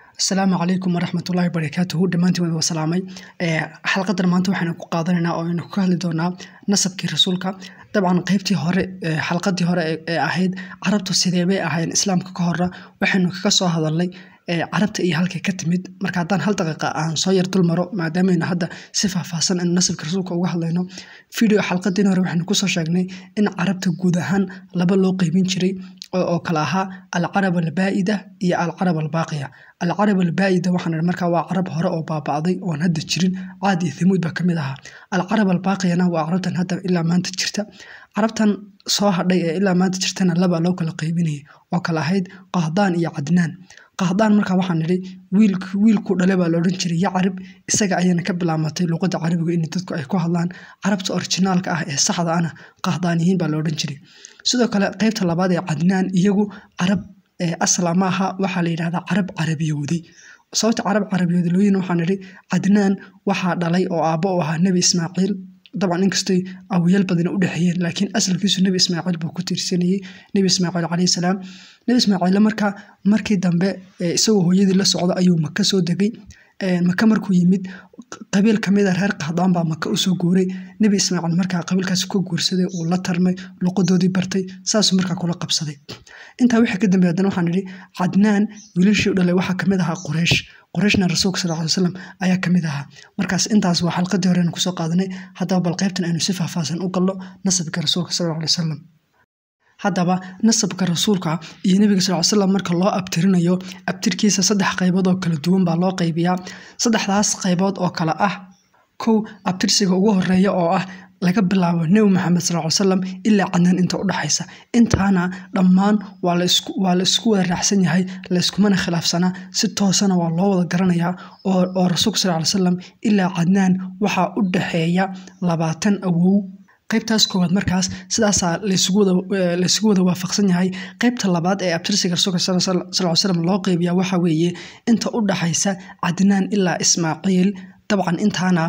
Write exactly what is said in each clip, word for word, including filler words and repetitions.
السلام عليكم ورحمة الله وبركاته. دمانتي وين وسلامي حلقة درمانتو waxaan ku qaadanayna oo aynu ka hadli doonaa nasabkii rasuulka. Dabcan qaybtii hore xalqadii hore ee ahayd carabtu sidee bay ahayn islaamka ka hor waxaanu ka soo hadalnay carabta iyo halkay ka timid. Marka hadaan hal daqiiqo aan soo yar dul maro maadaama aynu hadda si faahfaahsan in nasabka rasuulka uga hadlayno. Video xalqadii hore waxaanu ku soo sheegnay in carabta guud ahaan laba loo qaybin jiray oo kala ahaa al-Arab al-Baa'ida iyo al-Arab al-Baaqiya. العرب البائدة وحنا المركا وعرب هراء وبابعضي وهند الجرين عادي ثمود بكملها. العرب الباقية أنا وعربتن هذا إلا ما أنت تشرت عربتن صاح ضيق إلا ما أنت تشرتنا لبا لوك القيبيني وكلا هيد قهضان يا عدنان قهضان مركا وحنا لي ويل ويل كل لبا لورنشري يعرب السجع أينا قبل عمتي لغة عربي وإن تذكر أيكو هذان عربت أورجينال كأه صح هذا أنا قهضانيين بلورنشري سودا كلا قيبت اللبادي عدنان يجو عرب أصلا معها وحالي هذا عرب عربيودي صوت عرب عربيودي وحنا نري عدنان واحد علي أو أبوها النبي إسماعيل طبعا إنكستي أو يلبدنا أودحيين لكن أصل كيس النبي إسماعيل بكتير سنة نبي إسماعيل عليه السلام نبي إسماعيل مركا مركي دنبه سوى هو يدي للصعود أيو مكة سودقي مكة مركو يمد قبيل كميدا هر قهضان با مكة أسو جوري نبي إسماعيل مركا قبيل كاسكو جورسده ولا ترمي لقدودي برتي ساس مركا كلا قبصده انت وحي كدن بيادن waxaan niri Adnaan wiilashii u dhalay waxa kamid aha Quraysh Qurayshna rasuulka sallallahu alayhi wasallam ayaa kamid aha markaas intaas waa xalqadii hore ku soo qaadanay hadaba bal qaybtan aynu si faahfaahsan u galno nasabka rasuulka sallallahu alayhi wasallam hadaba nasabka rasuulka iyo nabiga sallallahu alayhi wasallam marka loo abtirinayo abtirkiisa saddex qaybood oo kala duwan baa loo qaybiyaa saddexdaas qaybood oo kala ah kow abtirsiga ugu horeeya oo ah laga bilaabo nabi maxamed sallallahu alayhi wasallam ilaa cadnaan inta u dhaxaysa intaana dhammaan waa la isku waa la isku wada raacsan yahay la isku mana khilaafsana si toosana waa loo wada garanayaa oo oo rasuulka sallallahu alayhi wasallam ilaa cadnaan waxa u dhaxeeya labaatan awow qaybtaas koowaad markaas sidaas la isugu wada la isugu wada waafaqsan yahay qaybta labaad ee abtirsiga rasuulka sallallahu alayhi wasallam loo qaybiyaa waxa weeye inta u dhaxaysa cadnaan ilaa ismaaciil طبعا انتانا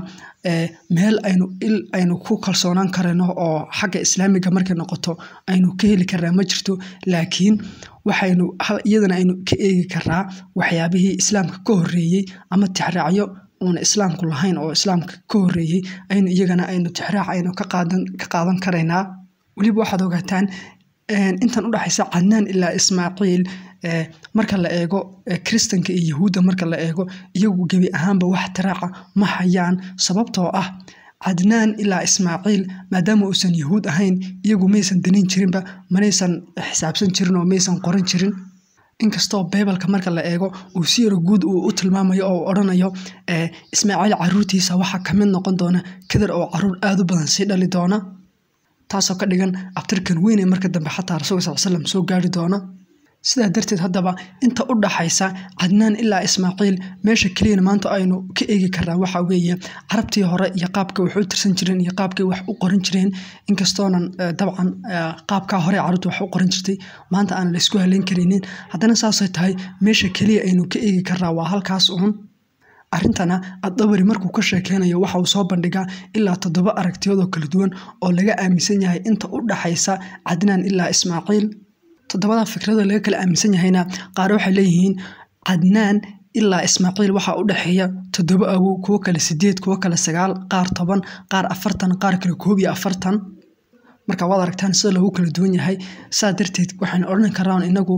meel aynu il aynu ku kalsoonaan karano oo xagga islaamiga markay noqoto aynu ka heli karnaa ma jirto laakiin waxaynu iyadana aynu ka eegi karnaa waxyaabihii islaamka ka horeeyay ama tixraacyo oo islaamku lahayn oo islaamka ka horeeyay aynu iyagana aynu tixraac aynu ka qaadan ka qaadan kareynaa waliba waxaad ogaataan intan u dhaxaysa Cadnaan ilaa Ismaaciil marka la eego kristanka iyo yahuuda marka la eego iyagu gabi ahaanba wax tiraaca ma hayaan sababtoo ah Cadnaan ilaa Ismaaciil maadaama uusan yahuud ahayn iyagu maysan danin jirinba manaysan xisaabsan jirin oo maysan qoran jirin inkastoo bibalka marka la eego uu si yar guud uu u tilmaamayo oo oranayo Ismaaciil caruurtiisa waxa kamid noqon doona kadar oo caruur aad u badan si dhali doona taasoo ka dhigan abtirkan weyn ee marka dambe xataa rasuulka sallallahu alayhi wasallam soo gaari doona sidaa darteed hadaba inta u dhaxaysa Cadnaan ilaa Ismaaciil meesha kaliya maanta aynu ka eegi karnaa waxa weeye carabtii hore iyo qaabka wax u tirsan jireen iyo qaabka wax u qoran jireen inkastoonan dabcan qaabka hore carabtu wax u qoran jirtay maanta aan la isku haleyn karinin haddana saasay tahay meesha kaliya aynu ka eegi karnaa waa halkaas uun arintana adabari markuu ka sheekeynayo waxa uu soo bandhigaa ilaa toddoba aragtiyood oo kala duwan oo laga aaminsan yahay inta u dhaxaysa Cadnaan ilaa Ismaaciil toddobada fikrado laga kala aaminsan yahayna qaar waxay leeyihiin Cadnaan ilaa Ismaaciil waxa u dhaxeeya toddoba awow kuwa kale sideed kuwa kale sagaal qaar toban qaar afartan qaar kale koob iyo afartan marka wada aragtaan sida lagu kala duwan yahay saa darteed waxaan oran karnaa inagu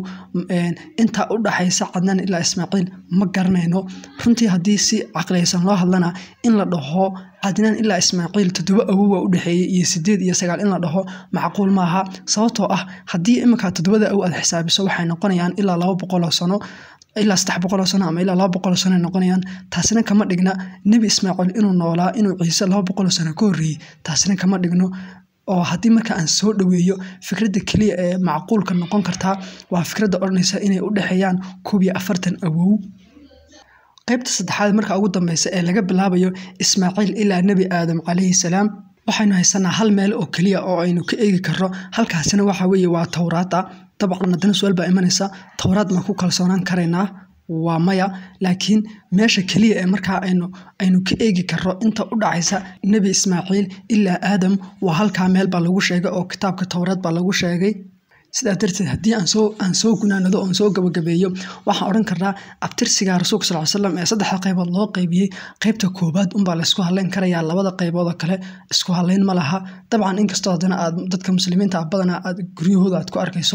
inta u dhaxaysa Cadnaan ilaa Ismaaciil ma garanayno runtii hadii si aqleysan loo hadlana in la dhaho Cadnaan ilaa Ismaaciil toddoba awow u dhaxeeyay iyo sideed iyo sagaal in la dhaho macquul maaha sababtoo ah hadii imika toddobada awow aad xisaabiso waxay noqonayaan ilaa laba boqol oo sano ilaa saddex boqol oo sano ama ilaa laba boqol oo sano noqonayaan taasina kama dhigna nabi Ismaaciil inuu noolaa inuu Ciise laba boqol oo sano ka horeeyay taasina kama dhigno oo hadii marka aan soo dhaweeyo fikradda kaliya ee macquulka noqon karta waa fikradda oranaysa inay u dhaxeeyaan koob iyo afartan awow qaybta saddexaad marka ugu dambaysa ee laga bilaabayo Ismaaciil ilaa nabi Aadam calayhi salaam waxaynu haysanaa hal meel oo kaliya oo aynu ka eegi karno halkaasina waxa weeye waa Tawraada dabcan haddana su'aal baa imanaysa Tawraad ma ku kalsoonaan kareynaa waa maya laakiin meesha kaliya ee marka aynu aynu ka eegi karno inta u dhaxaysa nabi Ismaaciil ilaa Aadam waa halka meel baa lagu sheegay oo kitaabka Tawraad baa lagu sheegay sidaa darteed haddii aan soo aan soo gunaanado oon soo gabagabeeyo waxaan odhan karnaa abtirsiga rasuulka sal ly slam ee saddexda qaybood loo qaybiyey qaybta koobaad unbaa la isku hadlayn karayaa labada qaybood oo kale isku hadlayn ma laha dabcan inkastoo haddana aad dadka muslimiinta ah badanaa aad guryahooda aad ku arkayso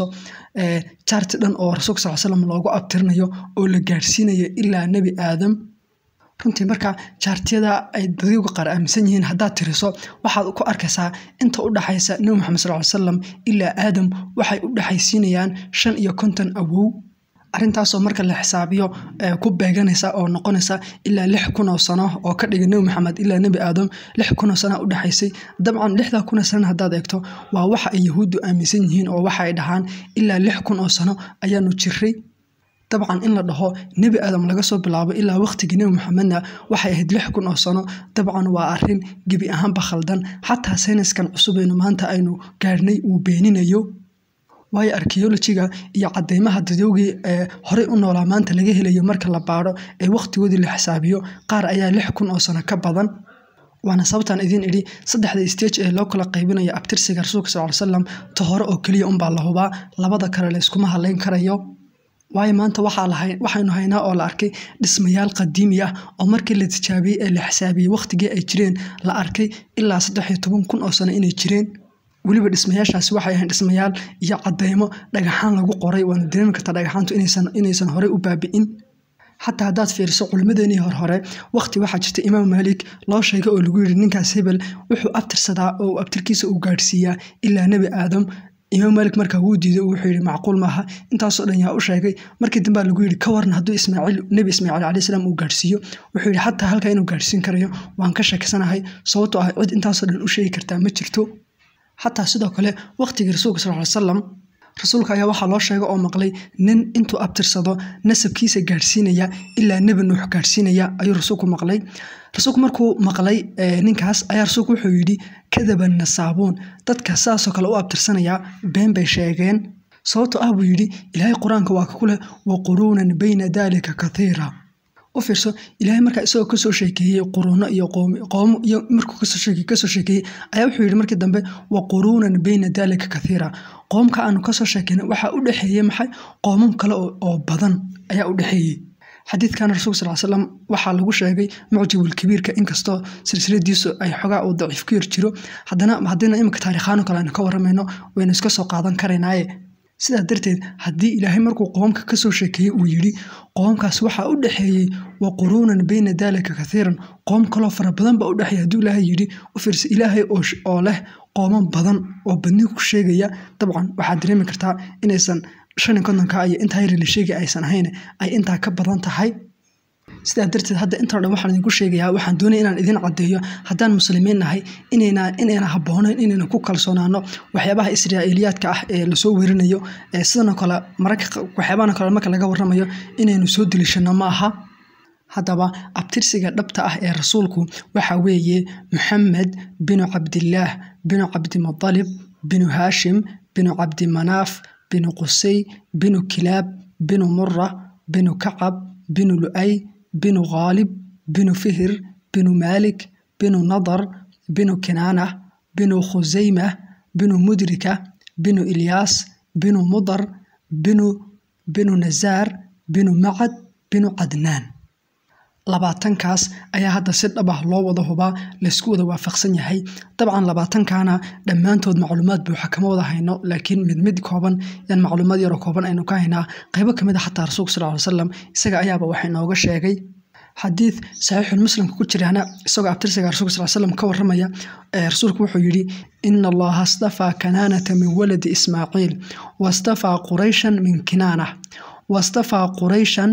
jaarti dhan oo rasuulka sal ly slam loogu abtirinayo oo la gaarsiinayo ilaa nebi aadam runtii marka jaartiyada ay dadka qaar aaminsan yihiin haddaad tiriso waxaad ku arkaysaa inta u dhaxaysa nabi maxamed sal ly slam ilaa aadam waxay u dhaxaysiinayaan shan iyo konton awow arrintaasoo marka la xisaabiyo ku beeganaysa oo noqonaysa ilaa lix kun oo sano oo ka dhigay nabi maxamed ilaa nebi aadam lix kun oo sano u dhaxaysay dabcan lixda kun oo sano haddaad eegto waa waxa ay yahuuddu aaminsan yihiin oo waxa ay dhahaan ilaa lix kun oo sano ayaanu jiray dabcan in la dhaho nebi aadam laga soo bilaabo ilaa waqtigii nebi maxamedna waxay ahayd lix kun oo sano dabcan waa arrin gebi ahaanba khaldan xataa sayniskan cusubeynu maanta aynu gaarnay uu beeninayo waayo archaeologiga iyo cadeymaha dadowgii ee horey u noolaa maanta laga helayo marka la baaro ee waqtigoodii la xisaabiyo qaar ayaa lix kun oo sano ka badan waana sababtaan idin idhi saddexda stage ee loo kala qaybinayo abtirsiga rasuulka sal ly slam ta hore oo keliya unbaa la hubaa labada kale la iskuma hadlayn karayo waayo maanta waxaynu haynaa oo la arkay dhismayaal qadiimi ah oo markii la tijaabiyey ee la xisaabiyey waqtigii ay jireen la arkay ilaa saddex iyo toban kun oo sano inay jireen weliba dhismayaashaasi waxay ahayn dhismayaal iyo cadeymo dhagaxaan lagu qoray waana dareemi kartaa dhagaxaantu inaysan horey u baabi'in xataa haddaad fiiriso culimmadeenii hor hore waqti waxaa jirta imaam maalik loo sheegay oo lagu yidhi ninkaas hebel wuxuu abtirsadaa oo abtirkiisa uu gaadhsiiyaa ilaa nebi aadam imaam maalik markaa wuu diiday wuxuu yidhi macquul maaha intaasoo dhan yaa u sheegay markii dambaa lagu yidhi ka waran hadduu ismaaciil nebi ismaaciil calayhi salaam uu gaadhsiiyo wuxuu yidhi xataa halkaa inuu gaadhsiin karayo waan ka sheeksanahay sababtoo ah cid intaasoo dhan u sheegi kartaa ma jirto xataa sidoo kale waqtigii rasuulka sal ly salam rasuulka ayaa waxaa loo sheegay oo maqlay nin intuu abtirsado nasabkiisa gaadhsiinaya ilaa nebi nuux gaadhsiinaya ayuu rasuulku maqlay rasuulku markuu maqlay ninkaas ayaa rasuulku wuxuu yidhi kadaba nasaabuun dadka saasoo kale u abtirsanaya been bay sheegeen sababtoo ah buu yidhi ilaahay qur-aanka waa ka ku leh wa quruunan bayna daalika kathiira u fiirso ilaahay markaa isagoo kasoo sheekeeyey quruuno iyo qoomo iyo markuu kasoo sheekeeyey ayaa wuxuu yidhi markii dambe wa quruunan bayna daalika kathiira qoomka aanu kasoo sheekeyna waxaa u dhexeeyey maxay qoomam kale oo badan ayaa u dhexeeyey xadiidkan rasuulka sal ly slam waxaa lagu sheegay mucjibulkabiirka inkastoo silsiladiisu ay xogaa uu daciif ku yar jiro haddana haddayna imika taariikhaano kale aynu ka warramayno waynu iska soo qaadan karaynaaye sidaa darteed haddii ilaahay markuu qoomka kasoo sheekeeyey uu yidhi qoomkaas waxaa u dhexeeyey wa quruunan bayna daalika kathiiran qoom kaloo fara badan baa u dhexeeya hadduu ilaahay yidhi u fiirsa ilaahay oo leh qooman badan oo badni ku sheegaya dabcan waxaad dareemi kartaa inaysan shan iyo kontonka iyo intaa yar la sheegay aysan ahayn ay intaa ka badan tahay sidaa darteed hadda inta dhan waxaan idinku sheegayaa waxaan doonaya inaan idin caddeeyo haddaan muslimiin nahay inayna inayna habboonayn inayna ku kalsoonaano waxyaabaha israa'iiliyaadka ah ee lasoo werinayo sidoo kale mararka waxyaabaha kale marka laga warramayo inaynu soo dilishano ma aha haddaba abtirsiga dhabta ah ee rasuulku waxa weeye maxamed binu cabdillaah binu cabdimudalib binu haashim binu cabdimanaaf binu qusay binu kilaab binu mura binu kacab binu lu'ay binu khaalib binu fihir binu maalik binu nadar binu kinaanah binu khusaymah binu mudrika binu ilyaas binu mudar binu binu nazaar binu macad binu cadnaan labaatankaas ayaa hadda si dhab ah loo wada hubaa laysku wada waafaqsan yahay dabcan labaatankaana dhammaantood macluumaad buuxa kama wada hayno laakiin mid mid kooban yan macluumaad yaroo kooban aynu ka haynaa qaybo ka mid a xataa rasuulka sal ly salam isaga ayaaba waxay nooga sheegay xadiid saxiixul muslimka ku jiraana isagoo abtirsiga rasuulka sal slam ka warramaya rasuulku wuxuu yidhi ina allaha astafaa kanaanata min waladi ismaaciil wastafaa qurayshan min kinaanah wastafaa qurayshan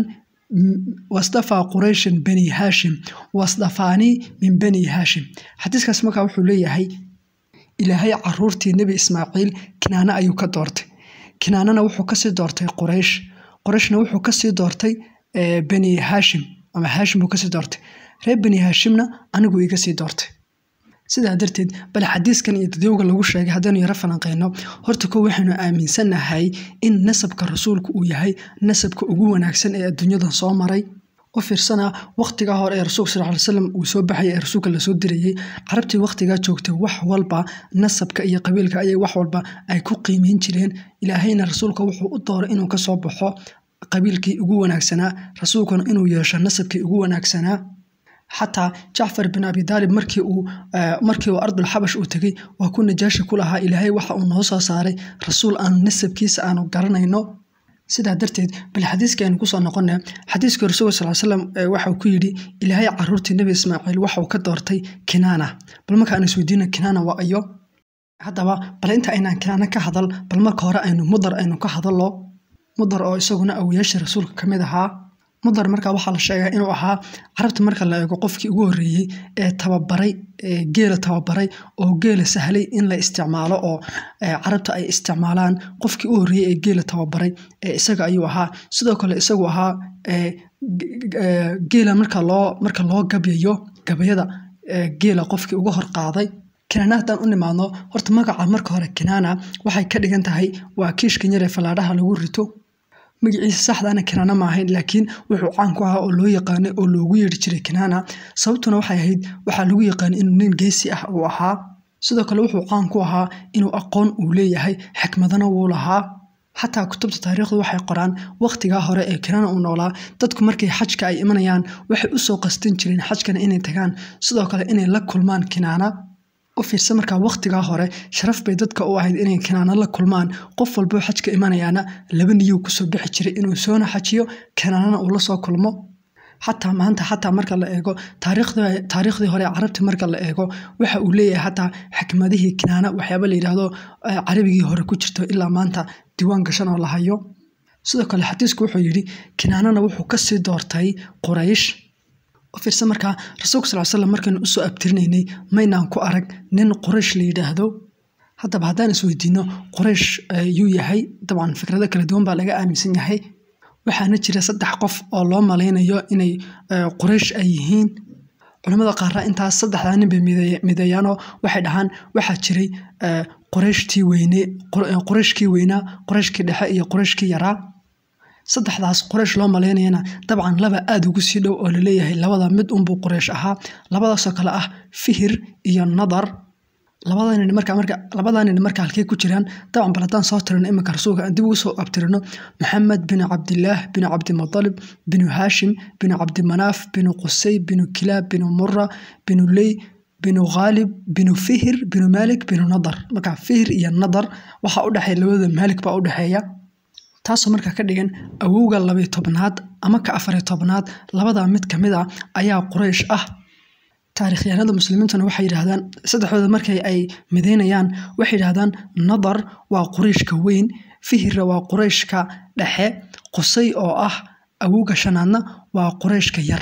واصطفى قريش بني هاشم واصطفاني من بني هاشم حديث كاس markaa wuxuu leeyahay ilaahay caruurtii nabi ismaaciil kinaana ayuu ka doortay kinaanana wuxuu ka sii doortay quraysh qurayshna wuxuu ka sii doortay bani hashim ama hashim uu ka sii doortay reer bani hashimna anigu iga sii doortay sidaa darteed bal xadiiskan iyo dadowga lagu sheegay haddaynu yaro falanqeyno horta ko waxaynu aaminsanahay in nasabka rasuulku uu yahay nasabka ugu wanaagsan ee adduunyadan soo maray u fiirsana waqtiga hore ee rasuulka sallallahu alayhi wasallam uu soo baxay ee rasuulka la soo dirayay carabtii waqtiga joogtay wax walba nasabka iyo qabiilka ayay wax walba ay ku qiimeyn jireen ilaahayna rasuulka wuxuu u dooray inuu ka soo baxo qabiilkii ugu wanaagsanaa rasuulkuna inuu yeesho nasabkii ugu wanaagsanaa حتى جعفر بن أبي طالب مركي و مركي وأرض الحبش وتجي وكنا جاش كلها إلهي وحى النص صاري رسول أن نسب كيس أنا قرنا إنه سيدا درتيد بالحديث كان قصة نقولنا حديث الرسول صلى الله عليه وسلم وحى كيري إلهي عرورتي النبي إسماعيل وحى كدرتي كنانة بالمكان أسودين كنانة وأيو هذا بل أنت أين كنانة كهذل بالمكان إنه مضر إنه كهذل الله مضر أو يسوقنا أو يشر رسول كمدها مضر marka waxa la sheegay inuu ahaa carabta marka la eego qofkii ugu horeeyay ee tababaray ee geela tababaray oo geela sahlay in la isticmaalo oo carabta ay isticmaalaan qofkii ugu horeeyay ee geela tababaray ee isaga ayuu ahaa sidoo kale isagu ahaa ee geela marka loo marka loo gabayo gabayada geela qofkii ugu hor qaaday kinaanadan u nimaadno horta magaca marka hore kinaana waxay ka dhigan tahay waa kiishka yar ee falaadhaha lagu rito magaciisa saxdaana kinaana ma ahayn laakiin wuxuu caan ku ahaa oo loo yaqaan oo loogu yeeri jiray kinaana sababtuna waxay ahayd waxa lagu yaqaan inuu nin geesi ah uu ahaa sidoo kale wuxuu caan ku ahaa inuu aqoon uu leeyahay xikmadana uu lahaa xataa kutubta taariikhdu waxay qoraan waqtiga hore ee kinaana uu noolaa dadku markay xajka ay imanayaan waxay u soo qastin jireen xajkana inay tagaan sidoo kale inay la kulmaan kinaana u fiirsan marka waqtiga hore sharaf bay dadka u ahayd inay kinaana la kulmaan qof walba xajka imanayana laba niyo ku soo bixi jiray inuu soona xajiyo kinaana uu la soo kulmo حتى maanta حتى marka la eego taariikhda taariikhdii hore carabta marka la eego waxa uu leeyahay حتى xikmadihii kinaana waxyaabo la yiraahdo carabigii hore ku jirto ilaa maanta diiwaan gashan oo la hayo sidoo kale xadiisku wuxuu yiri kinaanana wuxuu ka sii doortay quraysh وفيرسا marka rasuulka sallallahu alayhi wasallam markan u soo abtirnaynay maynaan ku arag nin quraysh la yiraahdo hadaba hadaan isweydiino quraysh yuu yahay dabcan fikrada kala duwan baa laga aaminsan yahay waxaana jira saddex qof oo loo maleynayo inay quraysh ay yihiin culimada qaar intaas saddexda nin bay mideeyaan waxay dhahaan waxa jiray qurayshtii weyne qurayshkii weyna qurayshkii dhexe iyo qurayshkii yaraa saddexdaas quraysh loo maleynayna dabcan laba aad ugu sii dhow oo la leeyahay labada mid un buu quraysh ahaa labadaas oo kale ah fihir iyo nadar labadan marka marka labadan marka halkee ku jiraan dabcan baladan soo tirno imika rasuulka dib ugu soo abtirno maxamed bin abdullah bin abd muttalib bin hashim bin abd manaf bin qusay bin kilab bin murra bin lay bin ghalib bin fihir bin malik bin nadar marka fihir iyo nadar waxa u dhaxay labada malik baa u dhaxeeya taasoo marka ka dhigan awowga laba iyo tobnaad ama ka afar iyo tobnaad labada mid kamid ah ayaa quraysh ah taariikhyahanada muslimiintuna waxay yiraahdaan saddexdooda markay ay mideynayaan waxay yiraahdaan nadar waa qurayshka weyn fihir waa qurayshka dhexe qusay oo ah awowga shanaadna waa qurayshka yar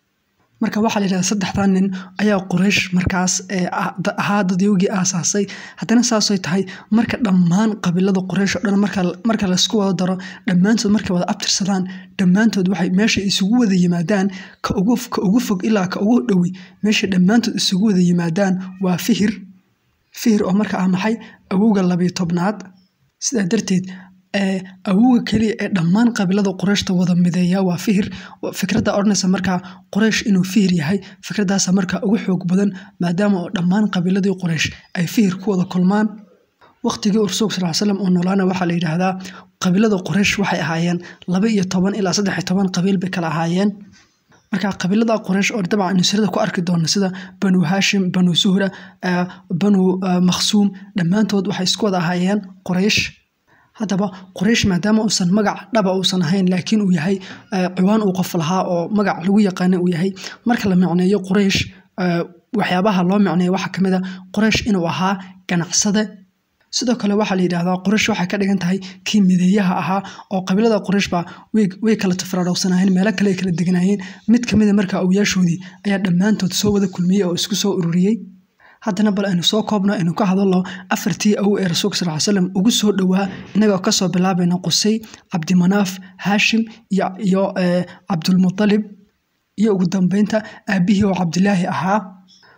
marka waxa la yiraahdaa saddexdan nin ayaa quraysh markaas ee ahaa dadyoogii aasaasay haddana saasay tahay marka dhammaan qabiilada quraysh oo dhan marka marka la isku wada daro dhammaantood markay wada abtirsadaan dhammaantood waxay meesha isugu wada yimaadaan ka ugu ka ugu fog ilaa ka ugu dhowi meesha dhammaantood isugu wada yimaadaan waa fihir fihir oo marka ah maxay awowga laba iyo tobnaad sidaa darteed awowga kaliya ee dhammaan qabiilada qurayshta wada mideeya waa fihir fikradda oranaysa marka quraysh inuu fihir yahay fikradaas marka ugu xoog badan maadaama oo dhammaan qabiiladii quraysh ay fihir ku wada kulmaan waqtigii rasuulka sallallahu alayhi wasallam oo noolaana waxa la yiraahdaa qabiilada quraysh waxay ahaayeen laba iyo toban ilaa saddex iyo toban qabiil bay kala ahaayeen marka qabiilada quraysh oo dabcan nusrada ku arki doona sida banu hashim banu suhra banu makhsum dhammaantood waxay isku wada ahaayeen quraysh hadaba quraysh maadaama uusan magac dhaba uusan ahayn laakiin uu yahay ciwaan uu qof lahaa oo magac lagu yaqaan uu yahay marka la macneeyo quraysh waxyaabaha loo macneeyo waxa kamid ah quraysh inuu ahaa ganacsade sidoo kale waxa la yiraahdaa quraysh waxa ka dhigan tahay kii mideeyaha ahaa oo qabiilada quraysh ba way kala tafraarowsanayeen meel kale kala deganayeen mid kamid ah marka awyaashoodii ayaa dhammaantood soo wada kulmiyay oo isku soo ururiyay haddana bal aynu soo koobno inuu ka hadalno afartii awow ee rasuulka sallallahu alayhi wasallam ugu soo dhawaa inaga ka soo bilaabayno qusay abdi manaf hashim iyo iyo abdul muttalib iyo ugu dambeynta aabihii oo abdullaahi ahaa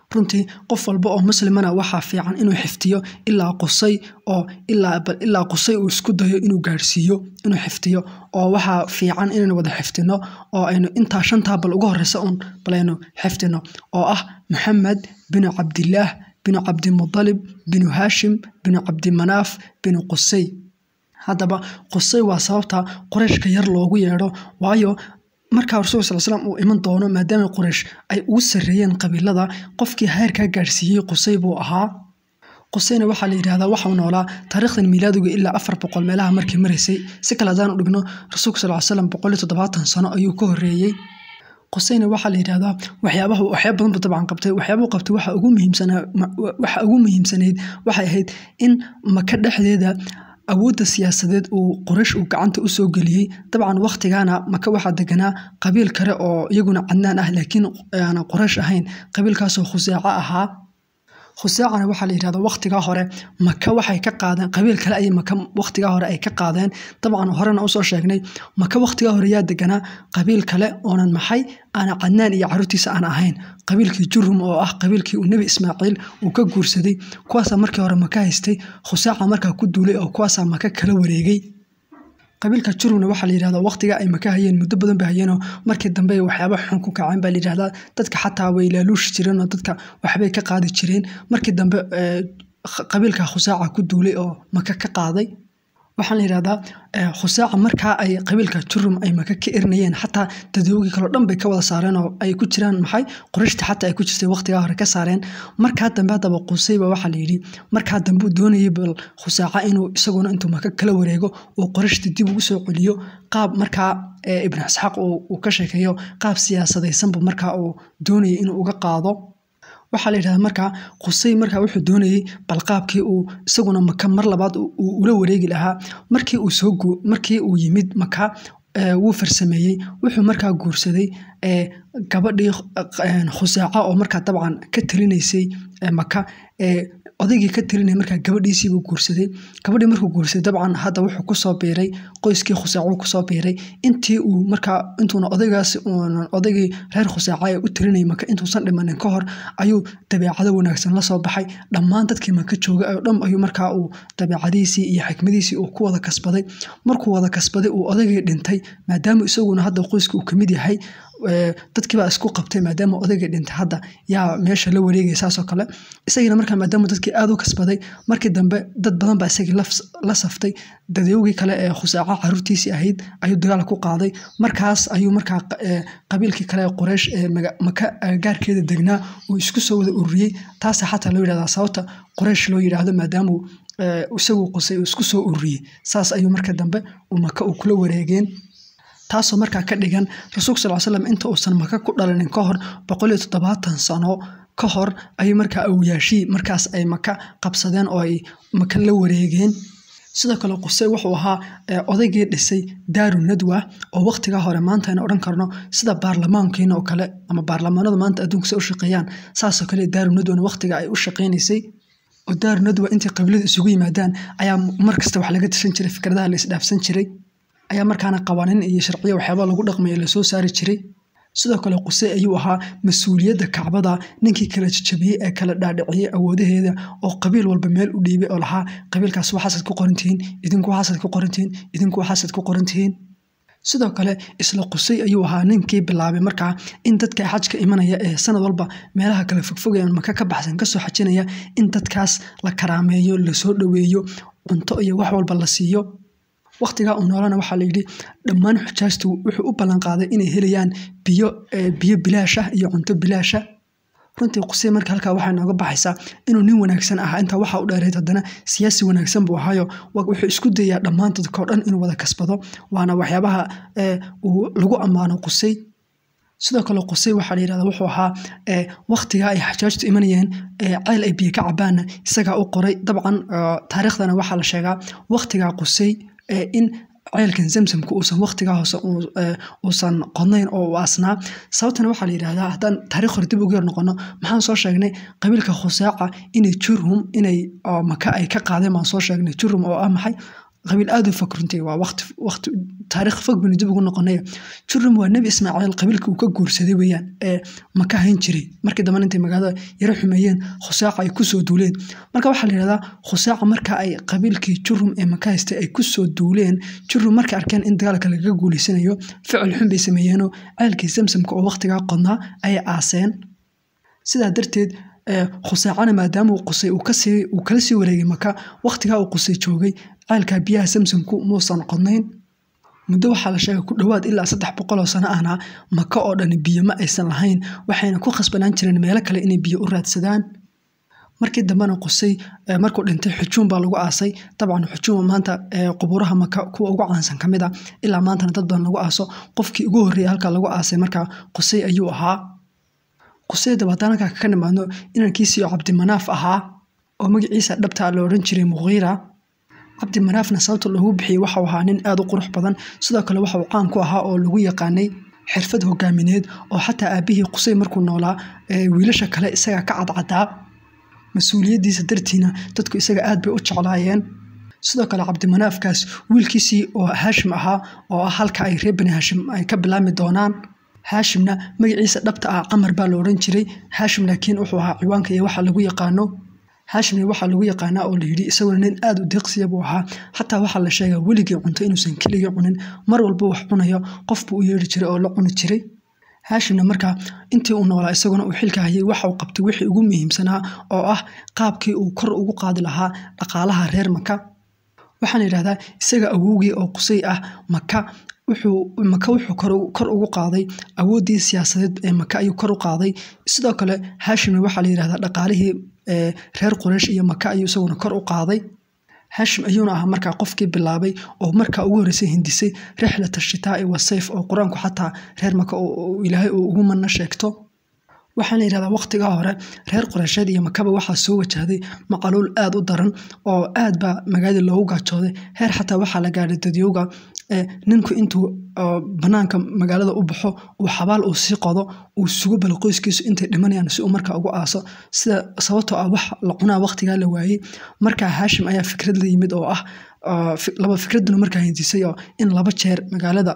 runtii qof walba oo muslimana waxaa fiican inuu xifdiyo ilaa qusay oo ilaa ilaa qusay uu isku dayo inuu gaarsiiyo inuu xifdiyo oo waxaa fiican inaynu wada xifdino oo aynu intaa shantaa bal ugu horeysa un balaynu xifdino oo ah Maxamed bin Cabdillaah bin Cabdimudalib bin Haashim bin Cabdimanaaf bin Qusay. haddaba qusay waa sababta Qurayshka yar loogu yeedho waayo markaa rasuulka sallallahu alayhi wasallam uu iman doono maadaama Quraysh ay ugu sareeyeen qabiilada qofkii heerka gaarsiiyay qusay buu ahaa. qusayna waxaa la yiraahdaa waxa uu noolaa taariikhdan miilaadiga ilaa afar boqol meelaha markii mareysay si kala daan u dhigno rasuulka sallallahu alayhi wasallam boqol iyo toddobaatan sano ayuu ka horeeyay. qusayna waxaa la yiraahdaa waxyaabaha waxyaabo badan dabcan qabtay waxyaabo qabtay waxa ugu muhiimsanaa waxa ugu muhiimsaneyd waxay ahayd in Maka dhexdeeda awoodda siyaasadeed uu Quraysh uu gacanta u soo galiyay dabcan waqtigaana Maka waxa deganaa qabiil kale oo iyaguna Cadnaan ah laakiin aan Quraysh ahayn qabiilkaas oo Khusaaca ahaa. Khusaacana waxaa la yiraahdaa waqtiga hore Maka waxay ka qaadeen qabiil kale ay Maka waqtiga hore ay ka qaadeen dabcan horena u soo sheegnay Maka waqtiga hore yaa deganaa qabiil kale oonan maxay aan Cadnaan iyo carruurtiisa aan ahayn qabiilkii Jurhum oo ah qabiilkii uu Nabi Ismaaciil uu ka guursaday kuwaas markii hore Maka haystay Khusaaca markaa ku duulay oo kuwaas Maka kala wareegay. qabiilka Jurhumna waxaa la yiraahdaa waqtiga ay Maka hayeen muddo badan ba hayeen markii dambe waxyaabo xun ku kaceen baa la yiraahdaa dadka xataa way ilaaluush jireen oo dadka waxbay ka qaadi jireen markii dambe qabiilka Khusaaca ku duulay oo Maka ka qaaday. waxaan la yiraahdaa Khusaaca markaa ay qabiilka Jurhum ay Maka ka irnayeen xataa dadweynaha kale dhan bay ka wada saareen oo ay ku jiraan maxay Qurayshta xataa ay ku jirtay waqtiga hore ka saareen markaa dambe hadaba Qusay ba waxa la yiri markaa dambe uu doonayay bal Khusaaca inuu isaguna intuu Maka kala wareego oo Qurayshta dib ugu soo celiyo qaab markaa Ibn Isxaaq uu ka sheekeeyo qaab siyaasadaysan buu markaa uu doonayay inuu uga qaado. waxaa la yiraahdaa markaa Qusay markaa wuxuu doonayay balqaabkii uu isaguna Maka mar labaad uu ula wareegi lahaa markii uu soo markii uu yimid Maka wuu farsameeyay wuxuu markaa guursaday gabadhii Khusaaca oo markaa dabcan ka talinaysay Maka odaygii ka talinay markaa gabadhiisii buu guursaday gabadhii markuu guursaday dabcan hadda wuxuu ku soo beeray qoyskii Khusaaca ku soo beeray intii uu markaa intuuna odaygaas odaygii reer Khusaaca ay u talinay Maka intuusan dhimanin ka hor ayuu dabeecado wanaagsan la soo baxay dhammaan dadkii Maka joogay oo dhan ayuu markaa uu dabeecadiisii iyo xikmadiisii uu ku wada kasbaday markuu wada kasbaday uu odaygii dhintay maadaama isaguna hadda qoyska uu kamid yahay dadkii baa isku qabtay maadaama odayga dhintay hadda yaa meesha la wareegay saas oo kale isagina markaa maadaama dadkii aad u kasbaday markii dambe dad badan baa isagii la saftay dadweynaha kale ee Khusaaca carruurtiisii ahayd ayuu dagaal ku qaaday markaas ayuu markaa qabiilkii kale ee Quraysh ee Maka gaarkeeda degnaa uu isku soo wada ururiyay taas xataa loo yiraahdaa sababta Quraysh loo yiraahdo maadaama isagu Qusay isku soo ururiyay saas ayuu markaa dambe uu Maka uu kula wareegeen taasoo markaa ka dhigan rasuulka sallallahu alayhi wasallam inta uusan Maka ku dhalanin ka hor boqol iyo toddobaatan sano ka hor ay markaa awyaashii markaas ay Maka qabsadeen oo ay Maka la wareegeen. sidoo kale Qusay wuxuu ahaa odaygii dhisay Daaru Nadwa oo waqtiga hore maanta aan oran karno sida baarlamaankeena oo kale ama baarlamaanada maanta adduunka u shaqeeyaan saas oo kale Daaru Nadwa waqtiga ay u shaqeynaysay oo Daaru Nadwa intii qabiilada isugu yimaadaan ayaa markasta wax laga tashan jiray fikradaha la isdhaafsan jiray ayaa markaana qawaaniin iyo sharciyo waxyaabo lagu dhaqmayo la soo saari jiray. sidoo kale Qusay ayuu ahaa mas'uuliyadda Kacbada ninkii kala jajabiyay ee kala dhaadhiciyay awoodaheeda oo qabiil walba meel u dhiibay oo lahaa qabiilkaas waxaad ku qorantiin idinku waxaad ku qorantiin idinku waxaad ku qorantiin. sidoo kale isla Qusay ayuu ahaa ninkii bilaabay markaa in dadka xajka imanaya ee sanad walba meelaha kala fogfogayaan Maka ka baxsan ka soo xajinaya in dadkaas la karaameeyo la soo dhaweeyo cunto iyo wax walba la siiyo. waqtiga uu noolana waxa la yiri dhammaan xujaajtu wuxuu u balan qaaday inay helayaan biyo biyo bilaash ah iyo cunto bilaash ah. runtii Qusay marka halka waxa nooga baxaysa inuu nin wanaagsan ah inta waxa uu dheereed hadana siyaasi wanaagsan buu ahayo wuxuu isku dayaa dhammaan dadka oo dhan inuu wada kasbado waana waxyaabaha uu lagu amaano Qusay. sidoo kale Qusay waxa la yiraahdaa wuxuu ahaa waqtiga ay xujaajtu imanayeen ceel ay biyo ka cabaan isaga u qoray dabcan taariikhdana waxa la sheegaa waqtiga Qusay in ceelkan Zamzamku uusan waqtiga hoose uusan qodnayn oo waasna sababtana waxa la yiraahdaa hadan taariikh hore dib ugu yar noqono maxaan soo sheegnay qabiilka Khusaaca inay Jurhum inay Maka ay ka qaadeen ma soo sheegnay Jurhum oo ah maxay qabiil aad u fog runtii waa waqti waqti taariikh fog bani dib ugu noqonaya Jurhum waa nabi Ismaaciil qabiilka uu ka guursaday weeyaan ee Maka hayn jiray markii dambe intay magaalada yara xumeeyeen Khusaaca ay ku soo duuleen marka waxa la yiraahdaa Khusaaca marka ay qabiilkii Jurhum ee Maka haystay ay ku soo duuleen Jurhum marka arkeen in dagaalka laga guuleysanayo ficil xun bay sameeyeen ceelkii Zamzamka oo waqtiga qodnaa ay aaseen sida darteed Khusaacana maadaama uu qusay uu ka sii uu kala sii wareegay Maka waqtiga uu qusay joogay ceelka biyaha Zamzamku muusan qodnayn muddo waxa la sheegay ku dhawaad ilaa saddex boqol oo sano ahna Maka oo dhan biyo ma aysan lahayn waxayna ku khasbanaan jireen meelo kale inay biyo u raadsadaan markii dambana qusay markuu dhintay xujuum baa lagu aasay dabcan xujuum maanta qubuuraha Maka kuwa ugu caansan kamida ilaa maanta dad badan lagu aaso qofkii ugu horeeyay halka lagu aasay marka qusay ayuu ahaa qusay dabadaanka ka nimaano inankiisii Cabdi Manaaf ahaa oo magaciisa dhabta loo oran jiray Mughira Cabdi Manaafna sababta loogu bixiyay waxa uu ahaa nin aad u qurux badan sidoo kale waxa uu caan ku ahaa oo lagu yaqaanay xirfad hogaamineed oo xataa aabihii qusay markuu noolaa wiilasha kale isaga ka cadcadaa mas'uuliyadiisa dartiina dadku isaga aad bay u jeclaayeen sidoo kale Cabdi Manaafkaas wiilkiisii oo Haashim ahaa oo halka ay reer Bani Haashim ay ka bilaami doonaan Haashimna magaciisa dhabta ah Qamar baa loo oran jiray Haashim laakiin wuxuu ahaa ciwaanka iyo waxa lagu yaqaano Haashim waxa lagu yaqaanaa oo la yiri isagoo nin aad u deeqsiya buu ahaa xataa waxa la sheegay weligii cunto inuusan kaliya cunin mar walba wax cunayo qof buu u yeeri jiray oo la cuni jiray Haashimna marka intii uu noolaa isaguna uu xilka hayay waxa uu qabtay wixii ugu muhiimsanaa oo ah qaabkii uu kor ugu qaadi lahaa dhaqaalaha reer Maka waxaan yiraahdaa isaga awowgii oo qusay ah Maka wuxuu Maka wuxuu kor ugu qaaday awoodii siyaasadeed ee Maka ayuu kor u qaaday sidoo kale Haashim waxa la yiraahdaa dhaqaalihii reer Quraysh iyo Maka ayuu isaguna kor u qaaday Haashim ayuuna ah marka qofkii bilaabay oo marka ugu horeysay hindisay rixlata shitaa'i wa sayf oo quraanku xataa reer Maka oo Ilaahay uu ugu manna sheegto waxaan yiraahdaa waqtiga hore reer Quraysheed iyo Makaba waxa soo wajahday macaluul aad u daran oo aad ba magaalada loogu gaajooday heer xataa waxa la gaaray dadiyowga ninku intuu banaanka magaalada u baxo uu xabaal uu sii qodo uu sugu bal qoyskiisu intay dhimanayaan si uu marka ugu aaso sida sababtoo ah wax la cunaa waqtiga la waayay marka Haashim ayaa fikrad la yimid oo ah laba fikradna marka hindisay oo in laba jeer magaalada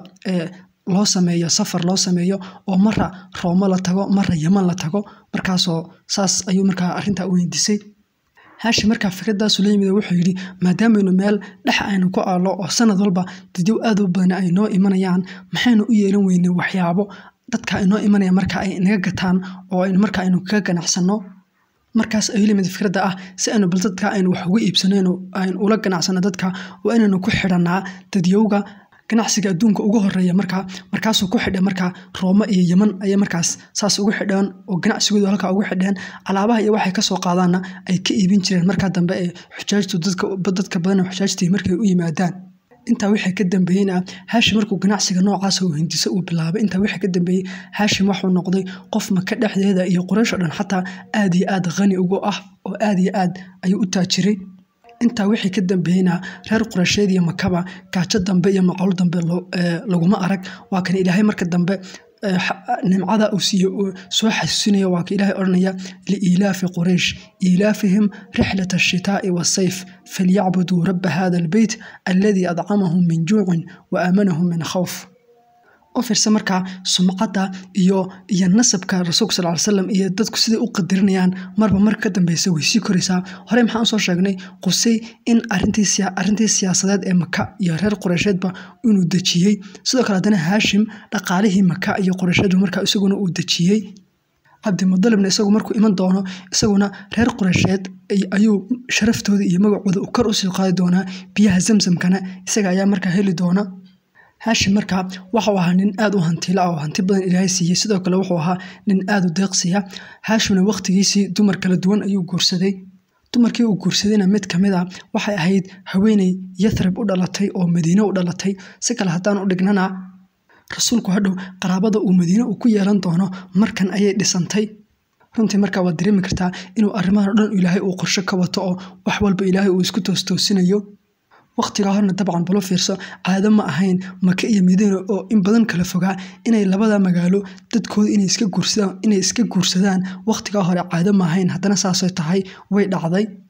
loo sameeyo safar loo sameeyo oo marra Roma la tago marra Yaman la tago markaasoo saas ayuu marka arinta u hindisay Haashim marka fikradaas uu leeyahay wuxuu yiri maadaama inuu meel dhax aynu ku aalo oo sanad walba dadyo aad u badan ay noo imanayaan maxaynu u yeelan weynay waxyaabo dadka ay noo imanayaan marka ay naga gataan oo ay marka aynu ka ganacsano markaas ay leeyahay fikradda ah si aynu bal dadka aynu wax ugu iibsanayno aynu ula ganacsano dadka oo inaynu ku xidhanaa dadyowga ganacsiga adduunka ugu horeeya marka markaas uu ku xidhay marka Roma iyo Yaman ay markaas saas ugu xidhaan oo ganacsigooda halka ugu xidheen alaabaha iyo waxay ka soo qaadaana ay ka iibin jireen marka dambe ee xujaajtu dadka dadka badan xujaajtii markay u yimaadaan inta wixii ka dambeeyna Haashim markuu ganacsiga noocaas uu hindisa uu bilaabay inta wixii ka dambeeyay Haashim wuxuu noqday qof Maka dhexdeeda iyo Quraysh dhan xataa aad iyo aad qani ugu ah oo aad iyo aad ayuu u taajiray inta wixii ka dambeeyna reer Quraysheed iyo Makaba gaajo dambe iyo macaluul dambe laguma arag waa kan Ilaahay marka dambe nimcada uu siiyo soo xasuusinayo waa ka Ilaahay oranaya li ilaafi Quraysh ilaafihim rixlata ash-shitaa'i was-sayf falyaعبدوا رب هذا البيت الذي أطعمهم من جوع وآمنهم من خوف ofirsa marka sumqada iyo iyo nasabka rasuulka sallallahu alayhi wasallam iyo dadku sidii u qadarinayaan marba marka dambeeyay way sii koraysaa hore maxaan soo sheegnay qusay in arintiisa arintiisa siyaasadeed ee Maka iyo reer Quraysheedba inuu dajiyay sidoo kale hadana Haashim dhaqaalihii Maka iyo Quraysheed marka isaguna uu dajiyay Cabdi Mudallibna isagu markuu iman doono isaguna reer Quraysheed ayuu sharaftooda iyo magacooda u kor u sii qaadi doona biyaha Zamzamkana isaga ayaa marka heli doona Haashim marka waxa uu ahaa nin aad u hantila oo hanti badan Ilaahay siiyay sidoo kale wuxuu ahaa nin aad u deeqsiya Haashimna waqtigiisii dumar kala duwan ayuu guursaday dumarkii uu guursadayna mid kamid ah waxay ahayd haweeney Yathrib u dhalatay oo Madiina u dhalatay si kale hadaan u dhignana rasuulku hadhow qaraabada uu Madiina uu ku yeelan doono markan ayay dhisantay runtii marka waa dareemi kartaa inuu arrimahan dhan Ilaahay uu qorshe ka wato oo wax walba Ilaahay uu isku toostoosinayo waqtiga horna dabcan balo fiirso caado ma ahayn Maka iyo Madiina oo in badan kala fogaa inay labada magaalo dadkooda inay iska guursadaan inay iska guursadaan waqtiga hore caado ma ahayn hadana saasay tahay way dhacday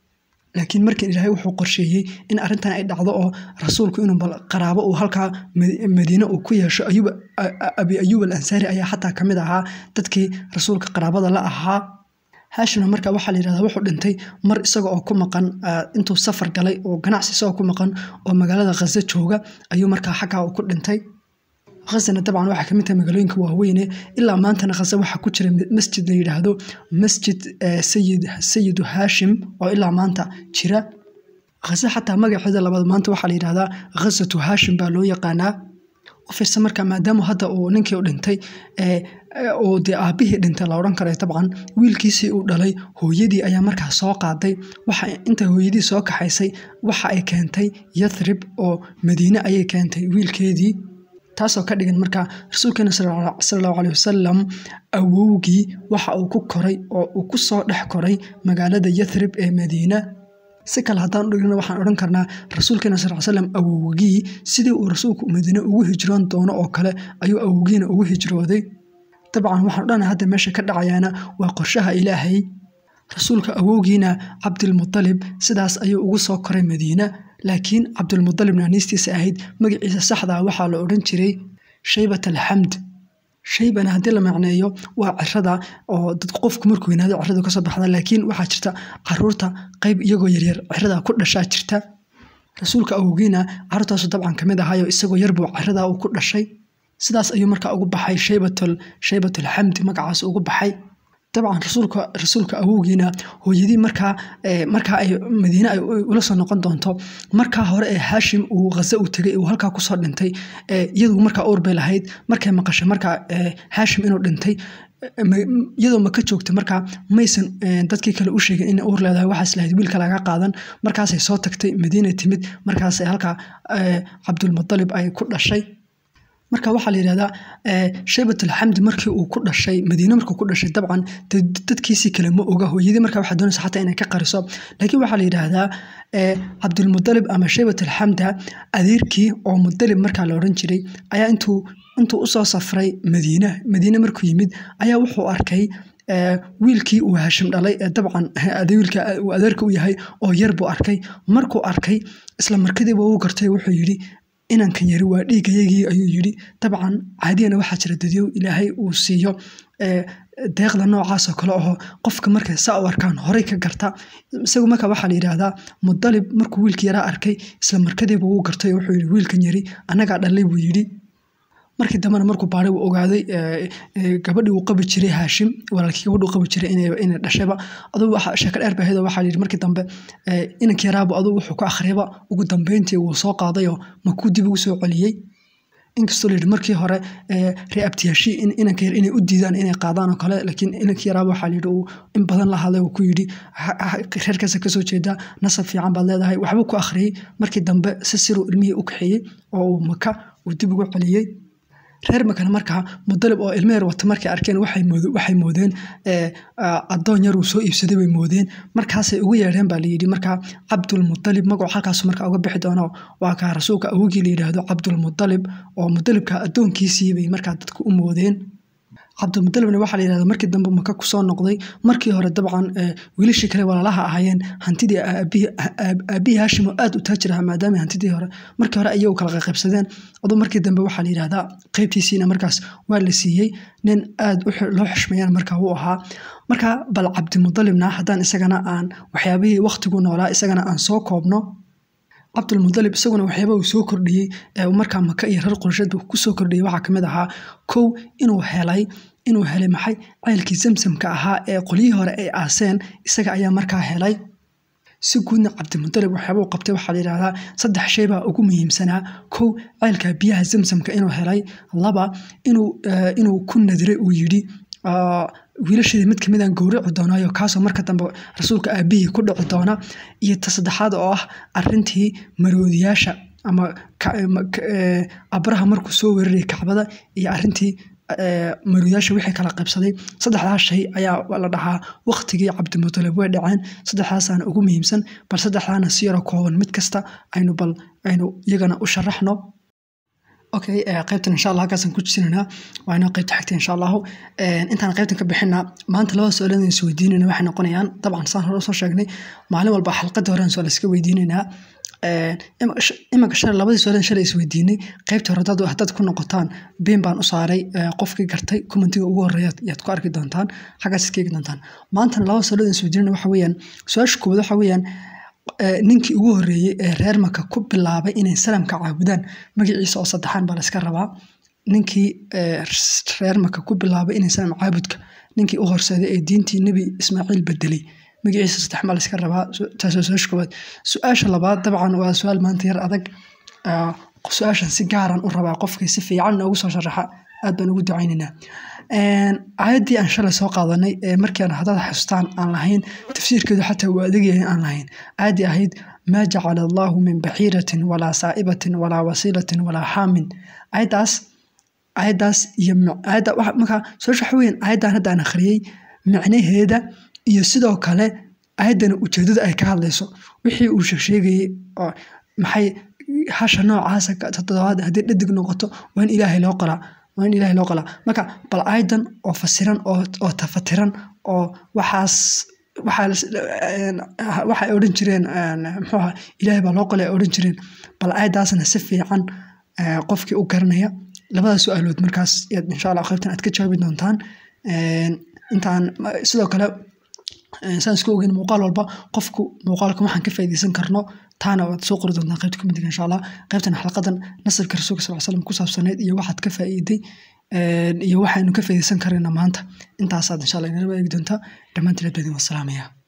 laakiin markii ilaahay wuxuu qorsheeyay in arintan ay dhacdo oo rasuulku inuu bal qaraabo uu halka Madiina uu ku yeesho Ayub Abi Ayub al-Ansari ayaa xataa kamid ahaa dadkii rasuulka qaraabada la ahaa Hashim marka waxa la yiraahdaa wuxuu dhintay mar isaga oo ku maqan intuu safar galay oo ganacsi soo ku maqan oo magaalada Gaza jooga ayuu marka xaqa uu ku dhintay Gaza طبعا waxa kamid ah magaalooyinka waaweyn ilaa maantana Gaza waxa ku jira masjid la yiraahdo Masjid Sayyid Sayyid Hashim oo ilaa maanta jira Gaza xataa magaceeda labaad maanta waxa la yiraahdaa Ghazatu Hashim baa loo yaqaanaa oo fiirsa marka maadaama hadda uu ninkii u dhintay ee oo de aabihii dhintay la oran karay طبعا wiilkiisii uu dhalay hooyadii ayaa marka soo qaaday waxa inta hooyadii soo kaxaysay waxa ay keentay Yathrib oo Madiina ayay keentay wiilkeedii taasoo ka dhigan marka rasuulkeena sallallahu alayhi wasallam awowgii waxa uu ku koray oo uu ku soo dhex koray magaalada Yathrib ee Madiina si kala hadaan dhigno waxaan oran karnaa rasuulkeena sallallahu alayhi wasallam awowgii sidii uu rasuulku Madiina ugu hijroon doono oo kale ayuu awowgiina ugu hijrooday طبعا waxaan dhana hadda meesha ka dhacayana waa qorshaha Ilaahay rasuulka awowgiina Abdul Muttalib sidaas ayuu ugu soo koray Madiina laakiin Abdul Muttalib naanistiisa ahayd magaciisa saxda ah waxa la oran jiray Shaybat al-Hamd shaybana hadii la macneeyo waa cirada oo dad qofku markuu weynaado cirada ka soo baxda laakiin waxa jirta caruurta qayb iyagoo yar yar cirada ku dhashaa jirta rasuulka awowgiina caruurtaas dabcan kamid ahayo isagoo yar buu cirada uu ku dhashay sidaas ayuu marka ugu baxay Shaybatul Shaybatul Hamd magacaas ugu baxay طبعا rasuulka rasuulka awowgiina hooyadii marka marka ay Madiina ay ula soo noqon doonto marka hore ee Hashim uu Gaza u tagay uu halka ku soo dhintay iyadoo marka uur bay lahayd markay maqashay marka Hashim inuu dhintay iyadoo ma ka joogtay marka maysan dadkii kale u sheegin in uur leedahay waxa islahayd wiilka laga qaadan markaas ay soo tagtay Madiina timid markaas ay halka Abdul Muttalib ay ku dhashay marka waxa la yiraahdaa Shaybat al-Hamd markii uu ku dhashay Madiina markii ku dhashay dabcan dadkiisi kale ma oga hooyadii marka waxa doonaysa xataa inay ka qariso laakiin waxa la yiraahdaa Abdul Muttalib ama Shaybat al-Hamd adeerkii oo Muttalib marka la oran jiray ayaa intuu intuu u soo safray Madiina Madiina markuu yimid ayaa wuxuu arkay wiilkii uu Hashim dhalay dabcan adeerka uu adeerka u yahay oo yar buu arkay markuu arkay isla markadiiba uu gartay wuxuu yiri inaan kan yari waa dhiigayagii ayuu yiri dabcan caadiyana waxa jira dadiyo Ilaahay uu siiyo ee deeqda noocaas oo kale oo qofka markay saa u arkaan horay ka garta isagu marka waxa la yiraahdaa Muttalib markuu wiilkii yara arkay isla markadiiba uu gartay wuxuu yiri wiilkan yari anaga dhalay buu yiri markii dambana markuu baaray uu ogaaday gabadhii uu qabi jiray Hashim walaalkii gabadhii uu qabi jiray inay inay dhashayba adoo waxa shaka dheer baahida waxa la yiri markii dambe inanka yaraabo adoo wuxuu ku akhriyaba ugu dambeyntii uu soo qaaday oo ma ku dib ugu soo celiyay inkastoo la yiri markii hore reabtiyashi in inanka yar inay u diidaan inay qaadaan oo kale laakiin inanka yaraabo waxa la yiri in badan la hadlay uu ku yiri reerkaas ka soo jeeda nasab fiican baad leedahay waxba ku akhriyay markii dambe si siru ilmihii u kaxeeyay oo maka uu dib ugu celiyay reer makan marka Muttalib oo ilmeer wata markay arkeen waxay moodeen waxay moodeen ee adoon yar uu soo iibsaday way moodeen markaas ay ugu yeereen baa la yiri marka Abdul Muttalib magac halkaas marka uga bixi doono waa ka rasuulka awogii la yiraahdo Abdul Muttalib oo Muttalibka adoonkiisii bay marka dadku u moodeen Abdul Muttalib waxa la yiraahdaa markii dambe maka ku soo noqday markii hore dabcan wiilashii kale walaalaha ahaayeen hantidii abi abi Hashim aad u taajiraha maadaama hantidii hore markii hore ayuu kala qaybsadeen adoo markii dambe waxa la yiraahdaa qaybtiisiina markaas waa la siiyay nin aad u loo xushmeeyay marka uu ahaa marka bal Abdul Muttalibna hadaan isagana aan waxyaabihii waqtigu noolaa isagana aan soo koobno Abdul Muttalib isaguna waxyaabo uu soo kordhiyay ee marka maka iyo reer Quraysh ku soo kordhiyay waxa kamid ahaa kow inuu helay inuu helay maxay ceelkii Zamzamka ahaa ee qoliyii hore ay aaseen isaga ayaa markaa helay si guudna Abdul Muttalib waxyaabo uu qabtay waxa la yiraahdaa saddex shay baa ugu muhiimsanaa kow ceelka biyaha Zamzamka inuu helay laba inuu inuu ku nadiray uu yiri wiilashii mid kamid ah gowrac doonayo kaas oo marka dambe rasuulka aabihii ku dhici doona iyo tasaddexaad oo ah arintii maroodiyaasha ama Abraha markuu soo weeraray Kacbada iyo arintii maroodiyaasha wixii kala qaybsaday saddexdaas shay ayaa la dhahaa waqtigii Abdul Muttalib way dhaceen saddexdaas aan ugu muhiimsan bal saddexdaana si yar kooban mid kasta aynu bal aynu iyagana u sharaxno okay qaybtan insha Allah halkaas aan ku jisinayna waa inoo qaybta xigta insha Allah intaan qaybtan ka bixina maanta laba su'aalood aan isweydiinayna waxay noqonayaan dabcan saan hore soo sheegnay maalin walba xalqada hore aan su'aal iska weydiinayna imaka shan labadii su'aal shalay isweydiinay qaybta hore dad hadad ku noqotaan been baan u saaray qofkii gartay commentiga ugu horeeya yaad ku arki doontaan xagaas iska eegi doontaan maanta laba su'aalood aan isweydiinayna waxa weeyaan su'aasha koowaad waxa weeyaan ninkii ugu horeeyay ee reer Maka ku bilaabay inay salaamka caabudaan magaciisa oo saddexan baa la iska rabaa ninkii reer Maka ku bilaabay inay salaam caabudka ninkii u horseeday ee diintii Nabi Ismaaciil bedelay magaciisa saddex ma la iska rabaa taasoo soo shaqaad su'aasha labaad dabcan waa su'aal maanta yar adag su'aashan si gaar ah u rabaa qofkii si fiican ugu soo sharaxa aad baan ugu ducaynaynaa aayadii aan shalay soo qaadanay markii aan hadda xustaan aan lahayn tafsiirkeedu xataa waa adag yahay aan lahayn aadi ahayd ma jacala Allahu min bahiratin wala saa'ibatin wala wasilatin wala hamin aydaas aydaas iyo ayda waxa marka soo shaxweyn aydan hadda aan akhriyay macnaheeda iyo sidoo kale aydan ujeedada ay ka hadlayso wixii uu sheegay oo maxay hasha noocaas ka toddobaad hadii dhadig noqoto waa in Ilaahay loo qoraa وين إلهي لو قلا مكا بل أيضا أو فسران أو أو تفتران أو وحاس وحال وح أورنجرين محوها إلهي بلوقلا أورنجرين بل أيضا أصلا سفي عن قفك أوكرنيا لبدا سؤال ود مركز إن شاء الله خيبتنا أتكتشف بدونتان إنتان سيدو كلا إنسان سكوجين مقال والبا قفكو مقالكم حن كيف يديسن كرنو تانا وتسوق ردنا قيبتكم مدين إن شاء الله قيبتنا حلقة نصر كرسوك صلى الله عليه وسلم كوسا بسنة iyo waxaad ka faa'iiday iyo waxaynu ka faa'iideysan karnaa maanta intaas aad insha Allah inoo wada doonta dhamaantiin dadweynaha wassalaamaya